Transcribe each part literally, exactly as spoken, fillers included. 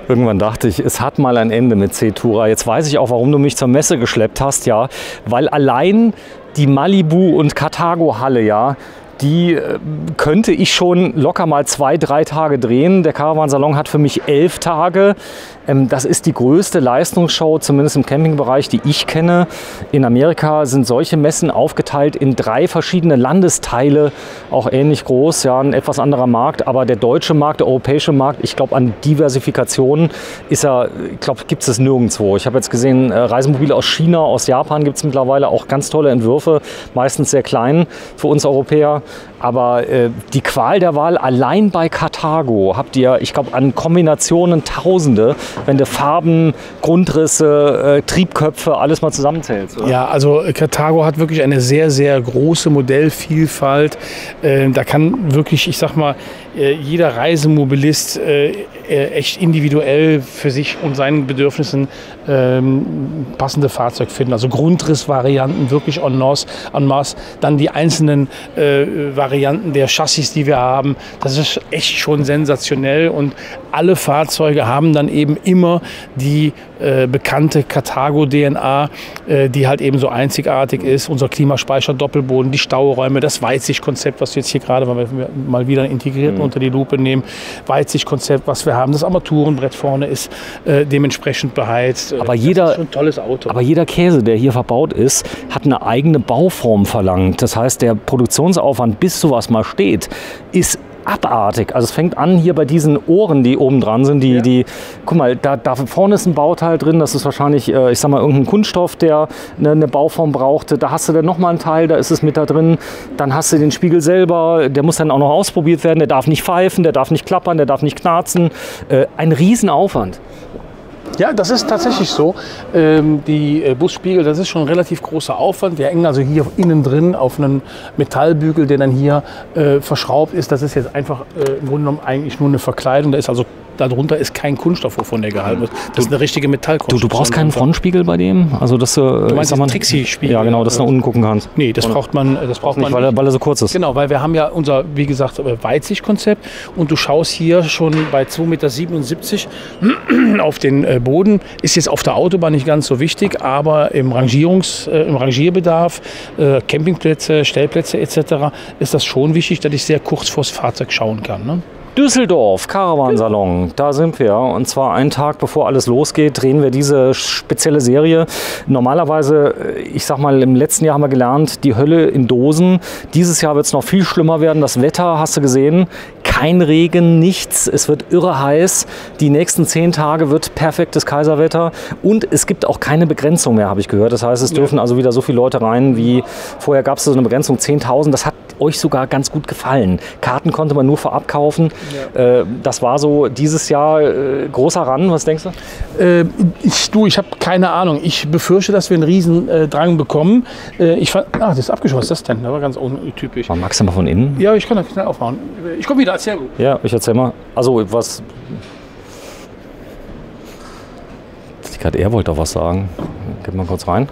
Irgendwann dachte ich, es hat mal ein Ende mit C-Tourer. Jetzt weiß ich auch, warum du mich zur Messe geschleppt hast, ja. Weil allein die Malibu- und Carthago-Halle, ja, die äh, könnte ich schon locker mal zwei, drei Tage drehen. Der Caravansalon hat für mich elf Tage. Ähm, das ist die größte Leistungsshow, zumindest im Campingbereich, die ich kenne. In Amerika sind solche Messen aufgeteilt in drei verschiedene Landesteile, auch ähnlich groß, ja, ein etwas anderer Markt. Aber der deutsche Markt, der europäische Markt, ich glaube, an Diversifikation ist er, ich glaube, gibt es nirgendwo. Ich habe jetzt gesehen, äh, Reisemobile aus China, aus Japan gibt es mittlerweile auch ganz tolle Entwürfe, meistens sehr klein für uns Europäer. Aber äh, die Qual der Wahl allein bei Carthago habt ihr, ich glaube, an Kombinationen Tausende, wenn du Farben, Grundrisse, äh, Triebköpfe, alles mal zusammenzählst. Oder? Ja, also Carthago hat wirklich eine sehr, sehr große Modellvielfalt. Äh, da kann wirklich, ich sag mal, äh, jeder Reisemobilist äh, echt individuell für sich und seinen Bedürfnissen ähm, passende Fahrzeug finden. Also Grundrissvarianten wirklich en masse, en masse. Dann die einzelnen äh, Varianten der Chassis, die wir haben. Das ist echt schon sensationell und alle Fahrzeuge haben dann eben immer die äh, bekannte Carthago-D N A, äh, die halt eben so einzigartig ist. Unser Klimaspeicher-Doppelboden, die Stauräume, das Weitsichtkonzept, was wir jetzt hier gerade weil wir mal wieder integriert Mhm. unter die Lupe nehmen. Weitsichtkonzept, was wir haben. Das Armaturenbrett vorne ist äh, dementsprechend beheizt. Aber jeder, das ist schon ein tolles Auto. Aber jeder Käse, der hier verbaut ist, hat eine eigene Bauform verlangt. Das heißt, der Produktionsaufwand, bis sowas mal steht, ist abartig. Also es fängt an hier bei diesen Ohren, die oben dran sind. Die, Ja. die, guck mal, da, da vorne ist ein Bauteil drin. Das ist wahrscheinlich, äh, ich sag mal, irgendein Kunststoff, der eine, eine Bauform braucht. Da hast du dann nochmal einen Teil, da ist es mit da drin. Dann hast du den Spiegel selber. Der muss dann auch noch ausprobiert werden. Der darf nicht pfeifen, der darf nicht klappern, der darf nicht knarzen. Äh, ein Riesenaufwand. Ja, das ist tatsächlich so. Ähm, die äh, Busspiegel, das ist schon ein relativ großer Aufwand. Wir hängen also hier innen drin auf einen Metallbügel, der dann hier äh, verschraubt ist. Das ist jetzt einfach äh, im Grunde genommen eigentlich nur eine Verkleidung. Da ist also darunter ist kein Kunststoff, wovon der gehalten wird. Das ist eine richtige Metallkonstruktion. Du, du brauchst keinen Frontspiegel bei dem? Also, dass du, Du meinst ich sag mal, den Trixie-Spiegel? Ja, genau, dass du nach unten gucken kannst. Nee, das braucht man, das braucht Nicht, man weil er, weil er so kurz ist. Genau, weil wir haben ja unser, wie gesagt, Weitsichtkonzept und du schaust hier schon bei zwei Komma siebenundsiebzig Meter auf den Boden. Ist jetzt auf der Autobahn nicht ganz so wichtig, aber im, Rangierungs-, äh, im Rangierbedarf, äh, Campingplätze, Stellplätze et cetera ist das schon wichtig, dass ich sehr kurz vors Fahrzeug schauen kann. Ne? Düsseldorf, Caravansalon, da sind wir. Und zwar einen Tag bevor alles losgeht, drehen wir diese spezielle Serie. Normalerweise, ich sag mal, im letzten Jahr haben wir gelernt, die Hölle in Dosen. Dieses Jahr wird es noch viel schlimmer werden. Das Wetter, hast du gesehen, kein Regen, nichts. Es wird irre heiß. Die nächsten zehn Tage wird perfektes Kaiserwetter. Und es gibt auch keine Begrenzung mehr, habe ich gehört. Das heißt, es dürfen also wieder so viele Leute rein, wie vorher gab es so eine Begrenzung, zehntausend. Das hat euch sogar ganz gut gefallen. Karten konnte man nur vorab kaufen. Ja. Äh, das war so dieses Jahr äh, großer Run. Was denkst du? Äh, ich, du, ich habe keine Ahnung. Ich befürchte, dass wir einen riesen äh, Drang bekommen. Äh, ich fand, ah, das ist abgeschossen. Was ist das denn? Das war ganz untypisch. Man magst du mal von innen? Ja, ich kann das schnell aufmachen. Ich komme wieder, erzähl. Ja, ich erzähl mal. Also, was... Gerade er wollte doch was sagen. Geh mal kurz rein.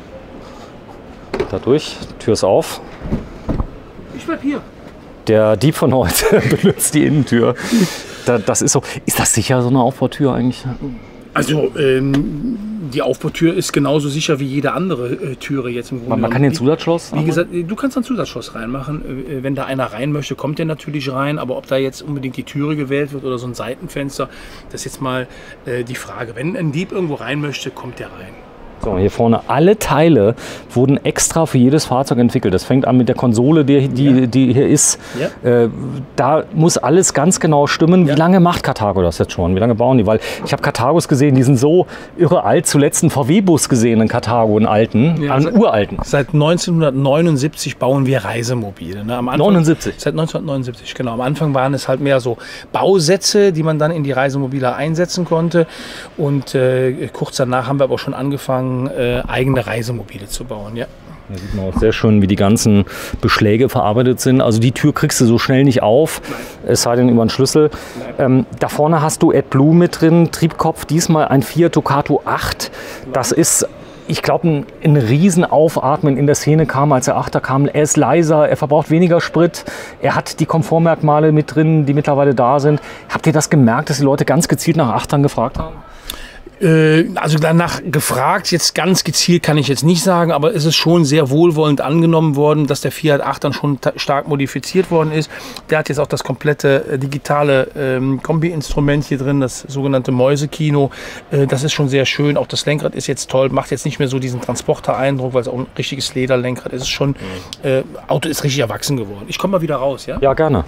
Da durch. Tür ist auf. Ich bleib hier. Der Dieb von heute benutzt die Innentür. Da, das ist so. Ist das sicher, so eine Aufbautür eigentlich? Also ähm, die Aufbautür ist genauso sicher wie jede andere äh, Türe jetzt im Grunde. Man, man kann den Zusatzschloss? Wie gesagt, du kannst ein Zusatzschloss reinmachen. Äh, wenn da einer rein möchte, kommt der natürlich rein. Aber ob da jetzt unbedingt die Türe gewählt wird oder so ein Seitenfenster, das ist jetzt mal äh, die Frage. Wenn ein Dieb irgendwo rein möchte, kommt der rein. So, hier vorne, alle Teile wurden extra für jedes Fahrzeug entwickelt. Das fängt an mit der Konsole, die, die, ja. die hier ist. Ja. Äh, da muss alles ganz genau stimmen. Ja. Wie lange macht Carthago das jetzt schon? Wie lange bauen die? Weil ich habe Carthagos gesehen, die sind so irre alt. Zuletzt einen V W-Bus gesehen, einen Carthago, einen alten, ja, einen seit, uralten. Seit neunzehnhundertneunundsiebzig bauen wir Reisemobile. Ne? Am Anfang, neunundsiebzig? Seit neunzehnhundertneunundsiebzig, genau. Am Anfang waren es halt mehr so Bausätze, die man dann in die Reisemobile einsetzen konnte. Und äh, kurz danach haben wir aber schon angefangen, Äh, eigene Reisemobile zu bauen. Ja. Da sieht man auch sehr schön, wie die ganzen Beschläge verarbeitet sind. Also die Tür kriegst du so schnell nicht auf, es sei denn über einen Schlüssel. Ähm, da vorne hast du AdBlue mit drin, Triebkopf, diesmal ein Fiat Ducato acht. Das ist ich glaube, ein, ein Riesenaufatmen in der Szene kam, als der Achter kam. Er ist leiser, er verbraucht weniger Sprit, er hat die Komfortmerkmale mit drin, die mittlerweile da sind. Habt ihr das gemerkt, dass die Leute ganz gezielt nach Achtern gefragt haben? Also danach gefragt, jetzt ganz gezielt kann ich jetzt nicht sagen, aber es ist schon sehr wohlwollend angenommen worden, dass der Fiat acht dann schon stark modifiziert worden ist. Der hat jetzt auch das komplette äh, digitale ähm, Kombi-Instrument hier drin, das sogenannte Mäusekino. Äh, das ist schon sehr schön. Auch das Lenkrad ist jetzt toll, macht jetzt nicht mehr so diesen Transporter-Eindruck, weil es auch ein richtiges Lederlenkrad ist. Es ist schon, äh, Auto ist richtig erwachsen geworden. Ich komme mal wieder raus, ja? Ja, gerne.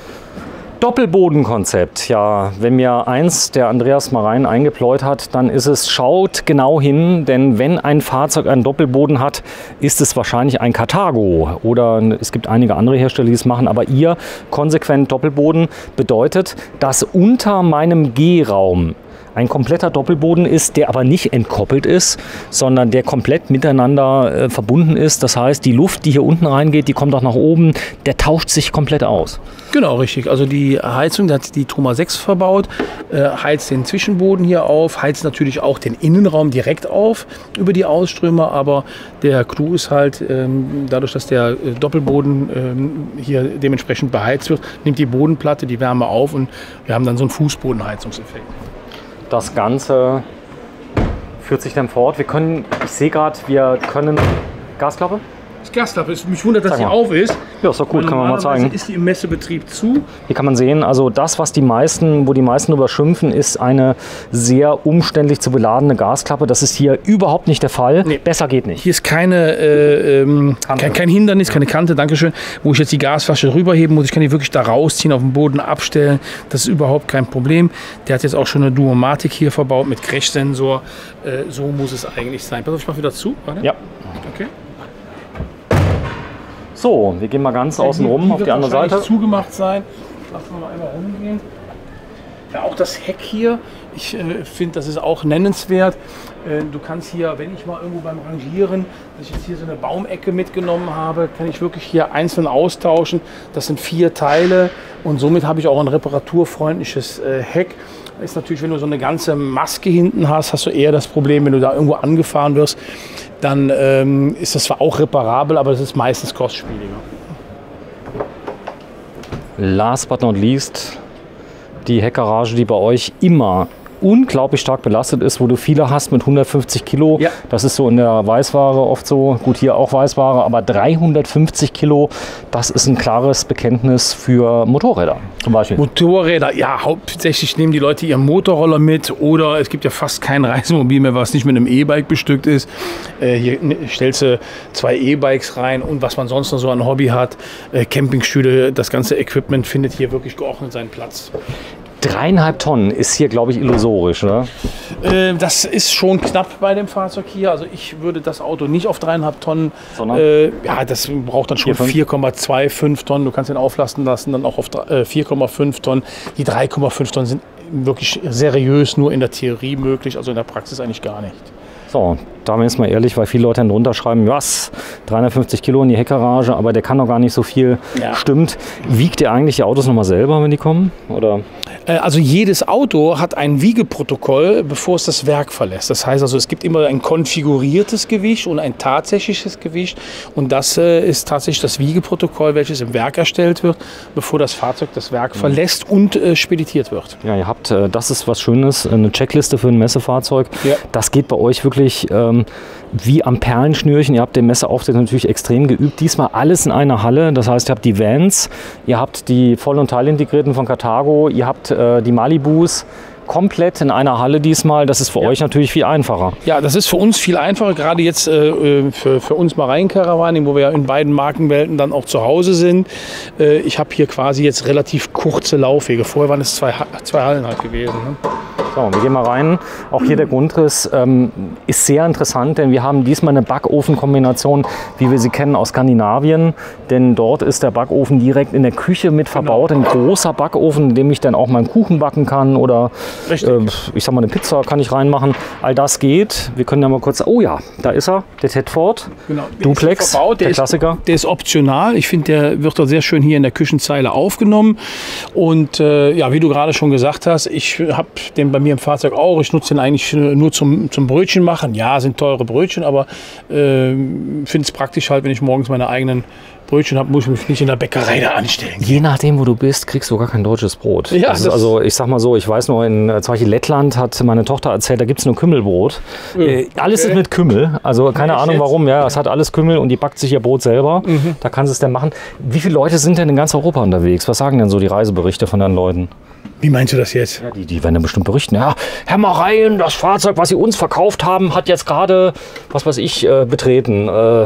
Doppelbodenkonzept. Ja, wenn mir eins der Andreas Marein eingepläut hat, dann ist es, schaut genau hin, denn wenn ein Fahrzeug einen Doppelboden hat, ist es wahrscheinlich ein Karthago oder es gibt einige andere Hersteller, die es machen, aber ihr konsequent Doppelboden bedeutet, dass unter meinem Gehraum ein kompletter Doppelboden ist, der aber nicht entkoppelt ist, sondern der komplett miteinander äh, verbunden ist. Das heißt, die Luft, die hier unten reingeht, die kommt auch nach oben, der tauscht sich komplett aus. Genau, richtig. Also die Heizung, da hat die Truma sechs verbaut, äh, heizt den Zwischenboden hier auf, heizt natürlich auch den Innenraum direkt auf über die Ausströmer, aber der Clou ist halt, ähm, dadurch, dass der äh, Doppelboden ähm, hier dementsprechend beheizt wird, nimmt die Bodenplatte die Wärme auf und wir haben dann so einen Fußbodenheizungseffekt. Das Ganze führt sich dann fort. Wir können, ich sehe gerade, wir können Gasklappe. Das Gasklappe ist, mich wundert, dass Sag sie mal. auf ist. Ja, ist doch gut, kann man mal zeigen. Ist die im Messebetrieb zu. Hier kann man sehen, also das, was die meisten, wo die meisten drüber schimpfen, ist eine sehr umständlich zu beladene Gasklappe. Das ist hier überhaupt nicht der Fall. Nee. Besser geht nicht. Hier ist keine, äh, ähm, kein, kein Hindernis, keine Kante, Dankeschön, wo ich jetzt die Gasflasche rüberheben muss. Ich kann die wirklich da rausziehen, auf den Boden abstellen. Das ist überhaupt kein Problem. Der hat jetzt auch schon eine Duomatik hier verbaut mit Crashsensor. Äh, so muss es eigentlich sein. Pass auf, ich mach wieder zu. Warte. Ja. Okay. So, wir gehen mal ganz außen rum auf die andere Seite. Zugemacht sein. Lassen wir mal einmal rumgehen. Ja, auch das Heck hier, ich äh, finde, das ist auch nennenswert. Äh, du kannst hier, wenn ich mal irgendwo beim Rangieren, dass ich jetzt hier so eine Baumecke mitgenommen habe, kann ich wirklich hier einzeln austauschen. Das sind vier Teile und somit habe ich auch ein reparaturfreundliches äh, Heck. Ist natürlich, wenn du so eine ganze Maske hinten hast, hast du eher das Problem, wenn du da irgendwo angefahren wirst, dann ähm, ist das zwar auch reparabel, aber das ist meistens kostspieliger. Last but not least, die Heckgarage, die bei euch immer unglaublich stark belastet ist, wo du viele hast mit hundertfünfzig Kilo. Ja. Das ist so in der Weißware oft so. Gut, hier auch Weißware, aber dreihundertfünfzig Kilo, das ist ein klares Bekenntnis für Motorräder zum Beispiel. Motorräder, ja, hauptsächlich nehmen die Leute ihren Motorroller mit oder es gibt ja fast kein Reisemobil mehr, was nicht mit einem E-Bike bestückt ist. Äh, hier stellst du zwei E-Bikes rein und was man sonst noch so an Hobby hat, äh, Campingstühle, das ganze Equipment findet hier wirklich geordnet seinen Platz. Dreieinhalb Tonnen ist hier, glaube ich, illusorisch, oder? Äh, das ist schon knapp bei dem Fahrzeug hier. Also ich würde das Auto nicht auf dreieinhalb Tonnen. Sondern? Äh, ja, das braucht dann schon vier Komma fünfundzwanzig Tonnen. Du kannst den auflasten lassen, dann auch auf äh, vier Komma fünf Tonnen. Die drei Komma fünf Tonnen sind wirklich seriös nur in der Theorie möglich, also in der Praxis eigentlich gar nicht. So, da bin ich mal ehrlich, weil viele Leute dann drunter schreiben, was, dreihundertfünfzig Kilo in die Heckgarage, aber der kann doch gar nicht so viel. Ja. Stimmt. Wiegt ihr eigentlich die Autos nochmal selber, wenn die kommen? Oder? Also jedes Auto hat ein Wiegeprotokoll, bevor es das Werk verlässt. Das heißt also, es gibt immer ein konfiguriertes Gewicht und ein tatsächliches Gewicht. Und das äh, ist tatsächlich das Wiegeprotokoll, welches im Werk erstellt wird, bevor das Fahrzeug das Werk verlässt und äh, speditiert wird. Ja, ihr habt, äh, das ist was Schönes, eine Checkliste für ein Messefahrzeug. Ja. Das geht bei euch wirklich ähm, wie am Perlenschnürchen. Ihr habt den Messeauftritt natürlich extrem geübt. Diesmal alles in einer Halle. Das heißt, ihr habt die Vans, ihr habt die Voll- und Teilintegrierten von Karthago, ihr habt äh, die Malibus komplett in einer Halle diesmal. Das ist für ja. euch natürlich viel einfacher. Ja, das ist für uns viel einfacher, gerade jetzt äh, für, für uns Marein Caravaning, wo wir ja in beiden Markenwelten dann auch zu Hause sind. Äh, ich habe hier quasi jetzt relativ kurze Laufwege. Vorher waren es zwei, zwei Hallen halt gewesen. Ne? So, wir gehen mal rein. Auch hier der Grundriss ähm, ist sehr interessant, denn wir haben diesmal eine Backofenkombination, wie wir sie kennen aus Skandinavien. Denn dort ist der Backofen direkt in der Küche mit verbaut. Genau. Ein großer Backofen, in dem ich dann auch mal einen Kuchen backen kann oder äh, ich sag mal eine Pizza kann ich reinmachen. All das geht. Wir können ja mal kurz, oh ja, da ist er, der Tedford. Genau. Duplex, verbaut, der, der Klassiker. Ist, der ist optional. Ich finde, der wird doch sehr schön hier in der Küchenzeile aufgenommen. Und äh, ja, wie du gerade schon gesagt hast, ich habe den bei mir im Fahrzeug auch. Ich nutze den eigentlich nur zum, zum Brötchen machen. Ja, sind teure Brötchen, aber äh, finde es praktisch halt, wenn ich morgens meine eigenen Brötchen habe, muss ich mich nicht in der Bäckerei da anstellen. Je nachdem, wo du bist, kriegst du gar kein deutsches Brot. Ja, das ist, also ich sag mal so, ich weiß noch, in zum Beispiel Lettland hat meine Tochter erzählt, da gibt es nur Kümmelbrot. Ja, äh, alles okay. ist mit Kümmel, also keine Echt Ahnung jetzt? warum, ja, es hat alles Kümmel und die backt sich ihr Brot selber. Mhm. Da kann sie es dann machen. Wie viele Leute sind denn in ganz Europa unterwegs? Was sagen denn so die Reiseberichte von den Leuten? Wie meinst du das jetzt? Ja, die, die werden dann bestimmt berichten, ja, Herr Mareien, das Fahrzeug, was Sie uns verkauft haben, hat jetzt gerade, was weiß ich, äh, betreten. Äh,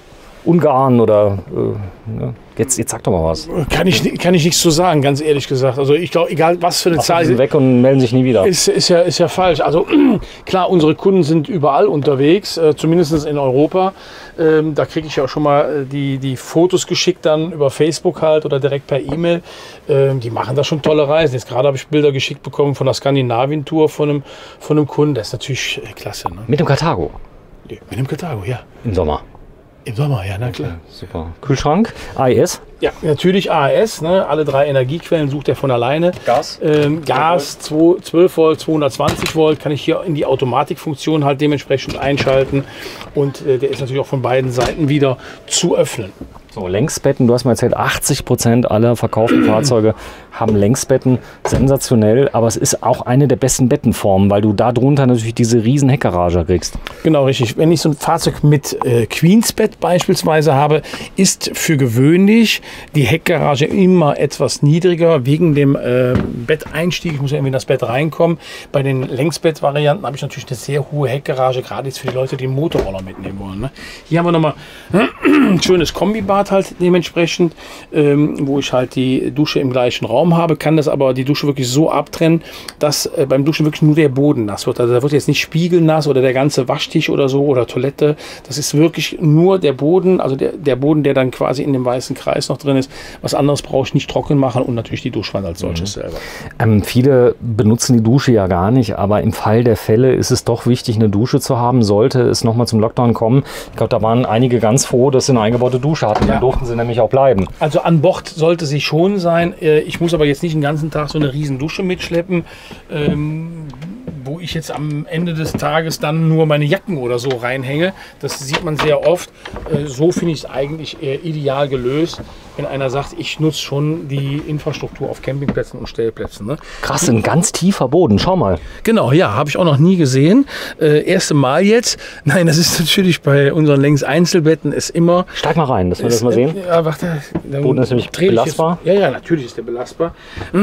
Ungarn oder äh, ja. jetzt, jetzt sag doch mal was. Kann ich, kann ich nichts zu sagen, ganz ehrlich gesagt. Also ich glaube, egal was für eine Ach, Zahl. die sind weg und melden sich nie wieder. Ist, ist, ja, ist ja falsch. Also klar, unsere Kunden sind überall unterwegs, äh, zumindest in Europa. Ähm, da kriege ich ja auch schon mal die, die Fotos geschickt dann über Facebook halt oder direkt per E-Mail. Ähm, die machen da schon tolle Reisen. Jetzt gerade habe ich Bilder geschickt bekommen von der Skandinavien-Tour von einem, von einem Kunden. Das ist natürlich äh, klasse. Ne? Mit dem Karthago? Mit dem Karthago, ja. Im Sommer? Im Sommer, ja, na klar. Okay, super. Kühlschrank, A E S? Ja, natürlich A E S, ne? Alle drei Energiequellen sucht er von alleine. Gas? Ähm, Gas, zwölf Volt, zweihundertzwanzig Volt, kann ich hier in die Automatikfunktion halt dementsprechend einschalten. Und äh, der ist natürlich auch von beiden Seiten wieder zu öffnen. So, Längsbetten, du hast mal erzählt, achtzig Prozent aller verkauften Fahrzeuge haben Längsbetten. Sensationell, aber es ist auch eine der besten Bettenformen, weil du da drunter natürlich diese riesen Heckgarage kriegst. Genau, richtig. Wenn ich so ein Fahrzeug mit äh, Queensbett beispielsweise habe, ist für gewöhnlich die Heckgarage immer etwas niedriger wegen dem äh, Betteinstieg. Ich muss ja irgendwie in das Bett reinkommen. Bei den Längsbett-Varianten habe ich natürlich eine sehr hohe Heckgarage, gerade jetzt für die Leute, die einen Motorroller mitnehmen wollen. Ne? Hier haben wir nochmal ein schönes Kombibad halt dementsprechend, ähm, wo ich halt die Dusche im gleichen Raum habe, kann das aber die Dusche wirklich so abtrennen, dass äh, beim Duschen wirklich nur der Boden nass wird. Also da wird jetzt nicht spiegelnass oder der ganze Waschtisch oder so oder Toilette. Das ist wirklich nur der Boden, also der, der Boden, der dann quasi in dem weißen Kreis noch drin ist. Was anderes brauche ich nicht trocken machen und natürlich die Duschwand als solches mhm. selber. Ähm, viele benutzen die Dusche ja gar nicht, aber im Fall der Fälle ist es doch wichtig, eine Dusche zu haben. Sollte es nochmal zum Lockdown kommen, ich glaube, da waren einige ganz froh, dass sie eine eingebaute Dusche hatten. Dann durften sie nämlich auch bleiben. Also an Bord sollte sie schon sein. Ich muss aber jetzt nicht den ganzen Tag so eine riesen Dusche mitschleppen, ähm, wo ich jetzt am Ende des Tages dann nur meine Jacken oder so reinhänge. Das sieht man sehr oft. Äh, so finde ich es eigentlich eher ideal gelöst, wenn einer sagt, ich nutze schon die Infrastruktur auf Campingplätzen und Stellplätzen. Ne? Krass, ein ganz tiefer Boden. Schau mal. Genau, ja, habe ich auch noch nie gesehen. Äh, erste Mal jetzt. Nein, das ist natürlich bei unseren Längs-Einzelbetten ist immer... Steig mal rein, dass wir ist, das mal sehen. Äh, ja, warte. Der Boden ist nämlich belastbar. Jetzt, ja, ja, natürlich ist der belastbar.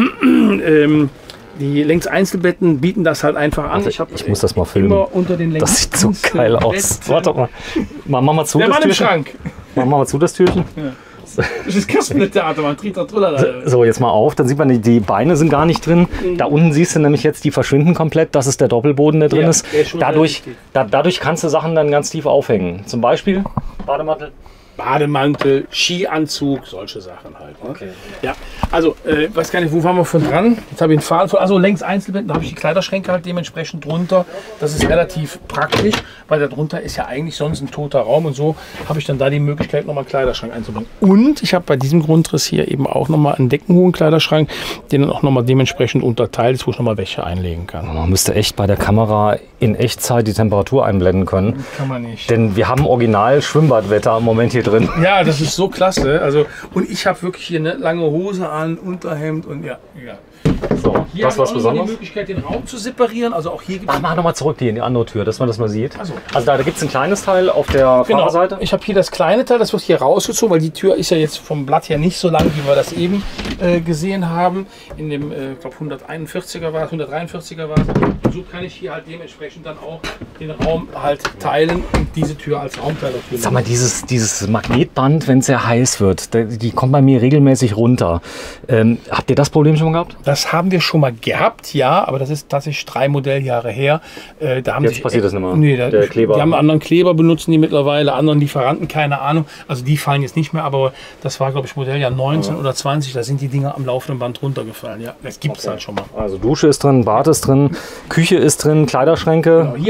ähm, Die Längs-Einzelbetten bieten das halt einfach an. Also ich, ich muss das mal filmen. Immer unter den das sieht so geil aus. Warte mal. Mach mal zu der das Mann im Türchen. Schrank. Mach mal zu das Türchen. Ja. Das ist Kasperle-Theater, man tritt da drüber. So, jetzt mal auf, dann sieht man, die Beine sind gar nicht drin. Mhm. Da unten siehst du nämlich jetzt, die verschwinden komplett. Das ist der Doppelboden, der drin ja, ist. ist dadurch, da, dadurch kannst du Sachen dann ganz tief aufhängen. Zum Beispiel Bademantel. Bademantel, Skianzug, solche Sachen halt. Ne? Okay. Ja, also, äh, weiß gar nicht, wo waren wir von dran? Jetzt habe ich einen Faden von, also längs Einzelbetten, da habe ich die Kleiderschränke halt dementsprechend drunter. Das ist relativ praktisch, weil da drunter ist ja eigentlich sonst ein toter Raum und so habe ich dann da die Möglichkeit, nochmal einen Kleiderschrank einzubauen. Und ich habe bei diesem Grundriss hier eben auch nochmal einen deckenhohen Kleiderschrank, der dann auch nochmal dementsprechend unterteilt ist, wo ich nochmal Wäsche einlegen kann. Man müsste echt bei der Kamera in Echtzeit die Temperatur einblenden können. Kann man nicht. Denn wir haben original Schwimmbadwetter im Moment hier drin. Ja, das ist so klasse. Also, und ich habe wirklich hier eine lange Hose an, Unterhemd und ja. ja. So, hier das was Besonderes. Die Möglichkeit, den Raum zu separieren. Also auch hier gibt es. Mach nochmal zurück die in die andere Tür, dass man das mal sieht. Also, also da, da gibt es ein kleines Teil auf der genau. Fahrerseite. Ich habe hier das kleine Teil, das wird hier rausgezogen, weil die Tür ist ja jetzt vom Blatt her nicht so lang, wie wir das eben äh, gesehen haben. In dem, äh, ich glaube, hunderteinundvierziger war es, hundertdreiundvierziger war es. Und so kann ich hier halt dementsprechend dann auch den Raum halt teilen und diese Tür als Raumteiler führen. Sag mal, dieses, dieses Magnetband, wenn es sehr heiß wird, die kommt bei mir regelmäßig runter. Ähm, habt ihr das Problem schon mal gehabt? Das haben wir schon mal gehabt, ja, aber das ist tatsächlich drei Modelljahre her. Äh, da haben Jetzt sich, passiert das nicht mehr. Nee, da, der Kleber. Die haben einen anderen Kleber, benutzen die mittlerweile, anderen Lieferanten, keine Ahnung. Also die fallen jetzt nicht mehr, aber das war, glaube ich, Modelljahr neunzehn ja. oder zwanzig. Da sind die Dinger am laufenden Band runtergefallen. Ja, das gibt es okay. halt schon mal. Also Dusche ist drin, Bad ist drin, Küche ist drin, Kleiderschränke, genau. Hier beide haben wir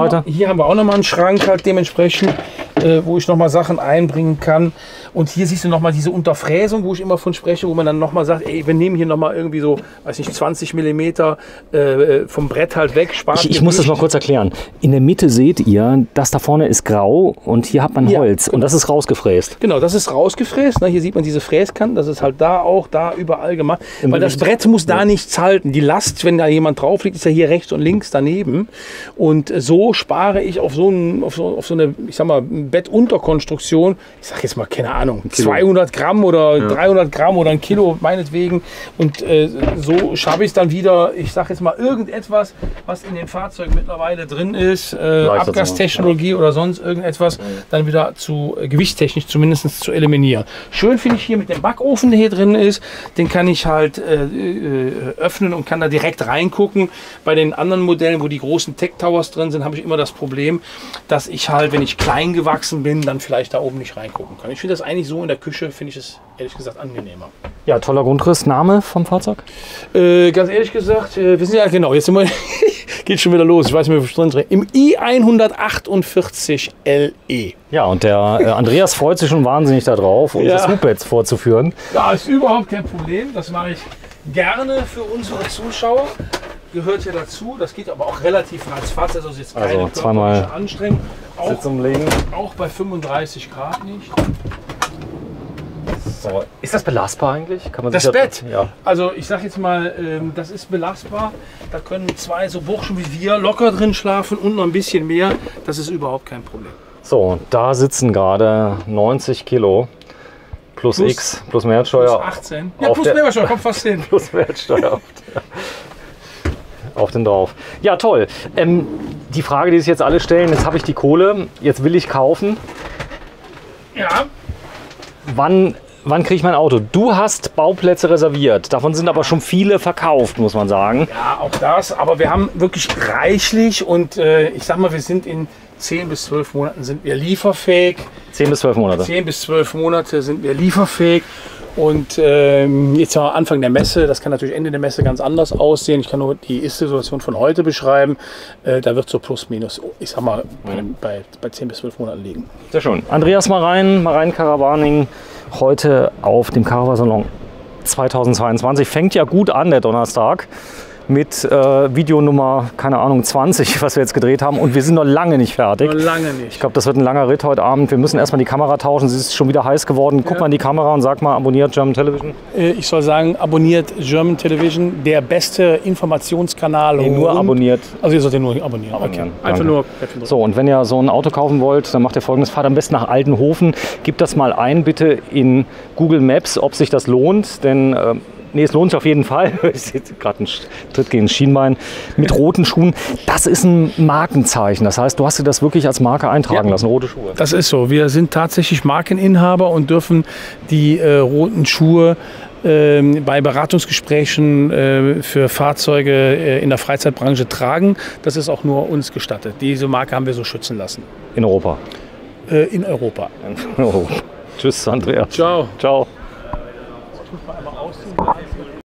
Seite? Noch, hier haben wir auch nochmal einen Schrank halt dementsprechend, äh, wo ich nochmal Sachen einbringen kann. Und hier siehst du nochmal diese Unterfräsung, wo ich immer von spreche, wo man dann nochmal sagt, ey, wir nehmen hier nochmal irgendwie so, weiß nicht, zwanzig Millimeter äh, vom Brett halt weg. Ich, ich muss das mal kurz erklären. In der Mitte seht ihr, das da vorne ist grau und hier hat man Holz. Ja, genau. Und das ist rausgefräst. Genau, das ist rausgefräst. Ne? Hier sieht man diese Fräskanten, das ist halt da auch, da überall gemacht. Im Weil das Brett muss da nichts halten. Die Last, wenn da jemand drauf liegt, ist ja hier rechts und links daneben. Und so spare ich auf so, ein, auf so, auf so eine, ich sag mal, Bettunterkonstruktion, ich sag jetzt mal, keine Ahnung, zweihundert Gramm oder ja. dreihundert Gramm oder ein Kilo meinetwegen. Und äh, so schaffe ich es dann wieder, ich sag jetzt mal, irgendetwas, was in den Fahrzeugen mittlerweile drin ist, äh, Abgastechnologie ja. oder sonst irgendetwas, ja. dann wieder zu äh, gewichtstechnisch zumindest zu eliminieren. Schön finde ich hier mit dem Backofen, der hier drin ist, den kann ich halt äh, äh, öffnen und kann da direkt reingucken. Bei den anderen Modellen, wo die großen Tech Towers drin sind, habe ich immer das Problem, dass ich halt, wenn ich klein gewachsen bin, dann vielleicht da oben nicht reingucken kann. Ich finde das eigentlich so in der Küche, finde ich es ehrlich gesagt angenehmer. Ja, toller Grundriss. Name vom Fahrzeug? Äh, ganz ehrlich gesagt, äh, wir sind ja genau, jetzt sind wir, geht schon wieder los, ich weiß nicht mehr, wo ich drin im i hundertachtundvierzig L E. Ja, und der äh, Andreas freut sich schon wahnsinnig darauf, uns ja. das Moped vorzuführen. Ja, ist überhaupt kein Problem, das mache ich gerne für unsere Zuschauer. Gehört ja dazu, das geht aber auch relativ ratzfatz, also ist jetzt keine also zweimal Anstrengung. Sitz umlegen. Auch bei fünfunddreißig Grad nicht. So. Ist das belastbar eigentlich? Kann man das sich Bett? Ja. Also ich sag jetzt mal, ähm, das ist belastbar. Da können zwei so Burschen wie wir locker drin schlafen und noch ein bisschen mehr. Das ist überhaupt kein Problem. So, da sitzen gerade neunzig Kilo. Plus, plus X, plus Mehrwertsteuer. Plus achtzehn. Ja, plus Mehrwertsteuer, kommt fast hin. Plus Mehrwertsteuer auf, auf den drauf. Ja, toll. Ähm, die Frage, die sich jetzt alle stellen, jetzt habe ich die Kohle, jetzt will ich kaufen. Ja. Wann, wann kriege ich mein Auto? Du hast Bauplätze reserviert. Davon sind aber schon viele verkauft, muss man sagen. Ja, auch das. Aber wir haben wirklich reichlich und äh, ich sag mal, wir sind in zehn bis zwölf Monaten sind wir lieferfähig. zehn bis zwölf Monate? zehn bis zwölf Monate sind wir lieferfähig. Und ähm, jetzt am Anfang der Messe, das kann natürlich Ende der Messe ganz anders aussehen. Ich kann nur die Ist-Situation von heute beschreiben. Äh, da wird so plus minus, ich sag mal, bei, bei, bei zehn bis zwölf Monaten liegen. Sehr schön. Andreas Marein, Marein Caravaning, heute auf dem Caravan-Salon zweitausendzweiundzwanzig. Fängt ja gut an, der Donnerstag. Mit äh, Video Nummer, keine Ahnung, zwanzig, was wir jetzt gedreht haben. Und wir sind noch lange nicht fertig. Noch lange nicht. Ich glaube, das wird ein langer Ritt heute Abend. Wir müssen erstmal die Kamera tauschen. Sie ist schon wieder heiß geworden. Guck ja. mal in die Kamera und sag mal, abonniert German Television. Ich soll sagen, abonniert German Television. Der beste Informationskanal. Nee, nur abonniert. Also ihr sollt den nur abonnieren. abonnieren. Okay. Einfach nur. So, und wenn ihr so ein Auto kaufen wollt, dann macht ihr Folgendes. Fahrt am besten nach Altenhofen. Gebt das mal ein, bitte in Google Maps, ob sich das lohnt. Denn... Äh, Nee, es lohnt sich auf jeden Fall. Ich sehe gerade einen Tritt gegen das Schienbein mit roten Schuhen. Das ist ein Markenzeichen. Das heißt, du hast dir das wirklich als Marke eintragen ja, lassen, rote Schuhe. Das ist so. Wir sind tatsächlich Markeninhaber und dürfen die äh, roten Schuhe äh, bei Beratungsgesprächen äh, für Fahrzeuge äh, in der Freizeitbranche tragen. Das ist auch nur uns gestattet. Diese Marke haben wir so schützen lassen. In Europa? Äh, in Europa. In Europa. Tschüss, Andreas. Ciao. Ciao.